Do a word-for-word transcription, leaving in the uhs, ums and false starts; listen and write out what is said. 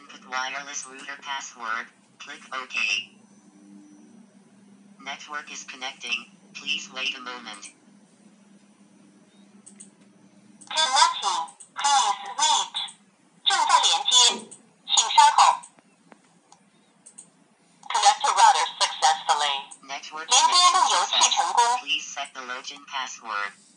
input wireless router password. Click OK. Network is connecting. Please wait a moment. Connecting. Please wait. 正在连接，请稍后。Connect to router successfully. Network 连接路由器 connection 成功。 success. Please set the login password.